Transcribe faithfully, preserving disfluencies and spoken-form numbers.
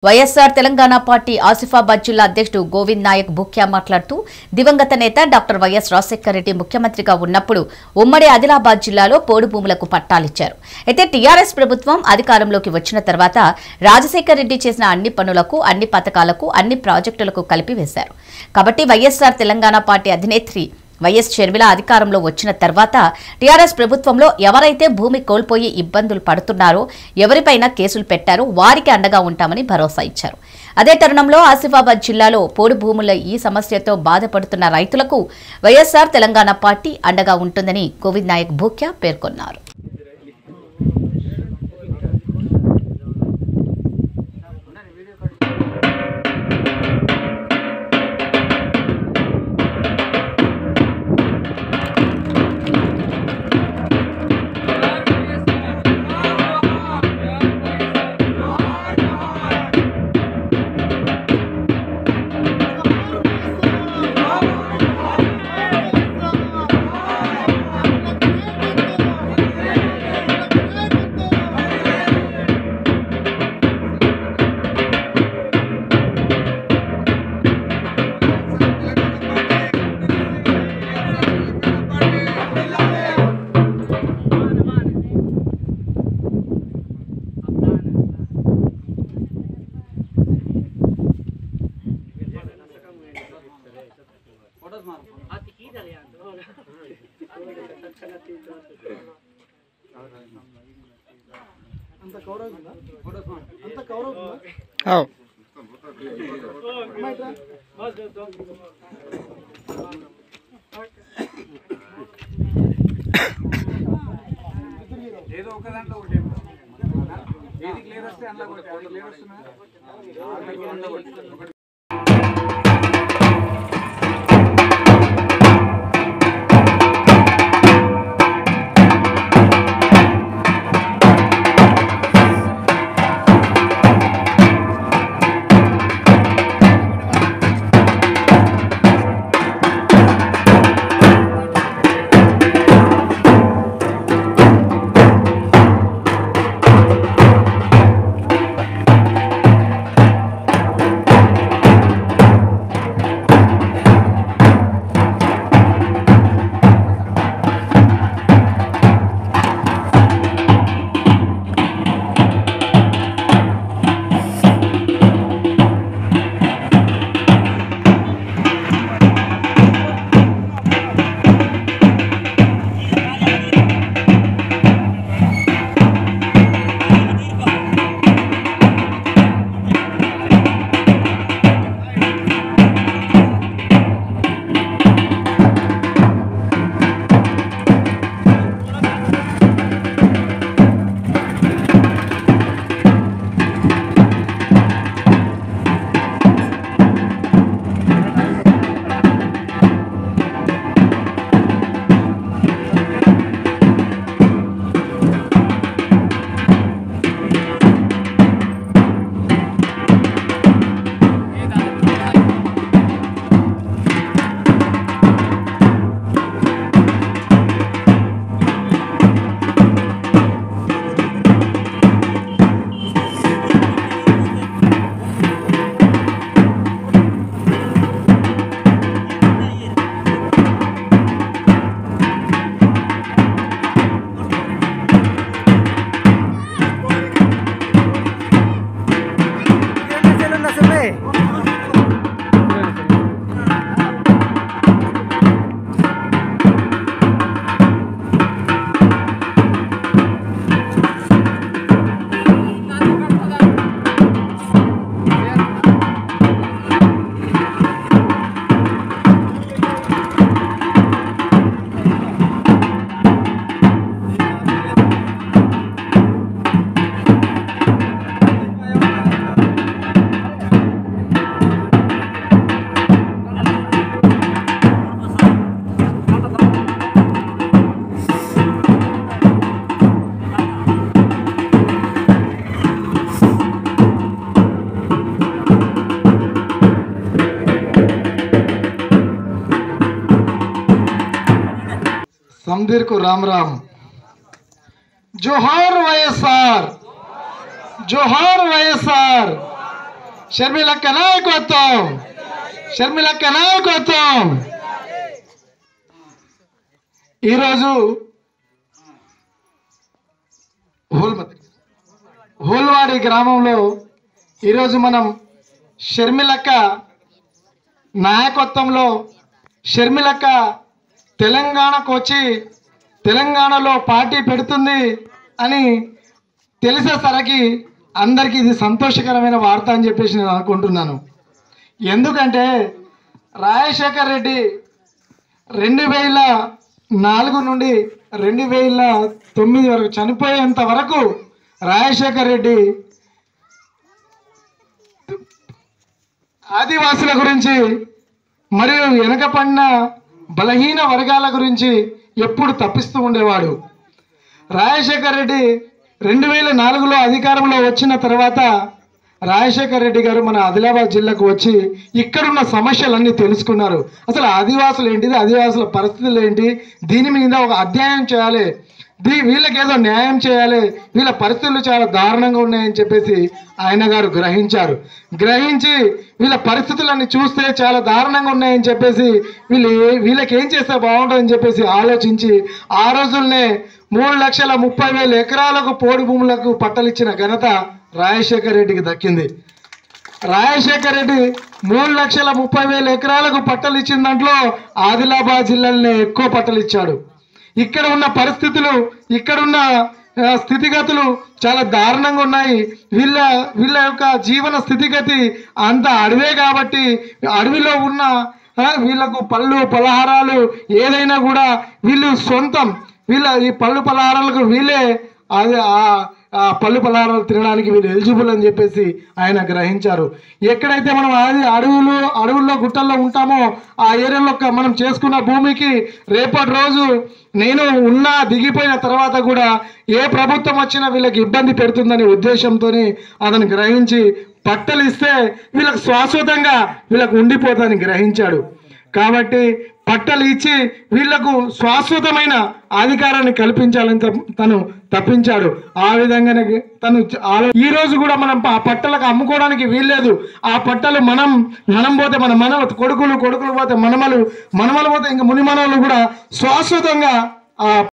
YSR Telangana party Asifabad జిల్లా అధ్యక్షుడు గోవింద్ నాయక్ భూక్యా మాట్లాడుతూ దివంగత నేత డాక్టర్ వైఎస్ రాజశేఖర రెడ్డి ముఖ్యమంత్రిగా ఉన్నప్పుడు ఉమ్మడి ఆదిలాబాద్ జిల్లాలో పోడు భూములకు పట్టాలిచ్చారు. అయితే టీఆర్ఎస్ ప్రభుత్వం అధికారంలోకి వచ్చిన తర్వాత రాజశేఖర రెడ్డి చేసిన అన్ని పనులకు, అన్ని పథకాలకు, అన్ని ప్రాజెక్టులకు కలిపివేశారు. కాబట్టి వైఎస్ఆర్ తెలంగాణ పార్టీ అధినేత్రి వైఎస్ షర్మిల అధికారంలో వచ్చిన తర్వాత టీఆర్ఎస్ ప్రభుత్వంలో ఎవరైతే భూమి కోల్పోయి ఇబ్బందులు పడుతున్నారో, ఎవరిపైన కేసులు పెట్టారో వారికి అండగా ఉంటామని భరోసా ఇచ్చారు. అదే తరుణంలో ఆసిఫాబాద్ జిల్లాలో పోడు భూముల ఈ సమస్యతో బాధపడుతున్న రైతులకు వైఎస్ఆర్ తెలంగాణ పార్టీ అండగా ఉంటుందని గోవింద్ నాయక్ భూక్యా పేర్కొన్నారు. అంత కౌరవ్ అంత కౌరవ్ ఏదో ఒక దాంట్లో ఒకటి ఏది క్లియర్ వస్తే అందులో ఒకటి అది క్లియర్ వస్తున్నా समदीर को राम राम। जोहार वाईएसआर, जोहार वाईएसआर। షర్మిలక్క నాయకత్వం, షర్మిలక్క నాయకత్వం. ఈరోజు హోల్మతి హోల్వాడి గ్రామంలో ఈరోజు మనం షర్మిలక్క నాయకత్వంలో షర్మిలక్క తెలంగాణకు వచ్చి తెలంగాణలో పార్టీ పెడుతుంది అని తెలిసేసరికి అందరికీ ఇది సంతోషకరమైన వార్త అని చెప్పేసి నేను అనుకుంటున్నాను. ఎందుకంటే రాజశేఖర్ రెడ్డి రెండు వేల నాలుగు నుండి రెండు వేల తొమ్మిది వరకు చనిపోయేంత వరకు రాజశేఖర్ రెడ్డి ఆదివాసుల గురించి మరియు వెనుకపడిన బలహీన వర్గాల గురించి ఎప్పుడు తప్పిస్తూ ఉండేవాడు. రాజశేఖర్ రెడ్డి రెండు వేల నాలుగులో అధికారంలో వచ్చిన తర్వాత రాజశేఖర్ రెడ్డి గారు మన ఆదిలాబాద్ జిల్లాకు వచ్చి ఇక్కడున్న సమస్యలన్నీ తెలుసుకున్నారు. అసలు ఆదివాసులు ఏంటిది, ఆదివాసుల పరిస్థితులు ఏంటి, దీని మీద ఒక అధ్యయనం చేయాలి, దీ వీళ్ళకి ఏదో న్యాయం చేయాలి, వీళ్ళ పరిస్థితులు చాలా దారుణంగా ఉన్నాయని చెప్పేసి ఆయన గారు గ్రహించారు. గ్రహించి వీళ్ళ పరిస్థితులన్నీ చూస్తే చాలా దారుణంగా ఉన్నాయని చెప్పేసి వీళ్ళు వీళ్ళకి ఏం చేస్తే బాగుంటుందని చెప్పేసి ఆలోచించి ఆ రోజుల్నే మూడు లక్షల ముప్పై వేల ఎకరాలకు పోడు భూములకు పట్టలిచ్చిన ఘనత రాజశేఖర్ రెడ్డికి దక్కింది. రాజశేఖర్ రెడ్డి మూడు లక్షల ముప్పై వేల ఎకరాలకు పట్టలు ఇచ్చిన దాంట్లో ఆదిలాబాద్ జిల్లాలోనే ఎక్కువ పట్టలు ఇచ్చాడు. ఇక్కడ ఉన్న పరిస్థితులు, ఇక్కడున్న స్థితిగతులు చాలా దారుణంగా ఉన్నాయి. వీళ్ళ వీళ్ళ యొక్క జీవన స్థితిగతి అంత అడవే కాబట్టి అడవిలో ఉన్న వీళ్ళకు పళ్ళు పలహారాలు ఏదైనా కూడా వీళ్ళు సొంతం, వీళ్ళ ఈ పళ్ళు పలహారాలకు వీళ్ళే అది ఆ పళ్ళు పలహారాలు తినడానికి వీళ్ళు ఎలిజిబుల్ అని చెప్పేసి ఆయన గ్రహించారు. ఎక్కడైతే మనం అది అడవులు అడవుల్లో గుట్టల్లో ఉంటామో ఆ ఏరియాలో మనం చేసుకున్న భూమికి రేపటి రోజు నేను ఉన్నా దిగిపోయిన తర్వాత కూడా ఏ ప్రభుత్వం వచ్చినా వీళ్ళకి ఇబ్బంది పెడుతుందనే ఉద్దేశంతో అతను గ్రహించి పట్టలు ఇస్తే వీళ్ళకి శాశ్వతంగా వీళ్ళకు ఉండిపోతుందని గ్రహించాడు. కాబట్టి పట్టలు ఇచ్చి వీళ్లకు శాశ్వతమైన అధికారాన్ని కల్పించాలని తను తప్పించాడు. ఆ విధంగానే తను ఈ రోజు కూడా మనం ఆ పట్టలకు అమ్ముకోవడానికి వీల్లేదు. ఆ పట్టలు మనం మనం పోతే మన మన కొడుకులు కొడుకులు పోతే మనమలు మనమలు పోతే ఇంకా ముని మనవలు కూడా శాశ్వతంగా ఆ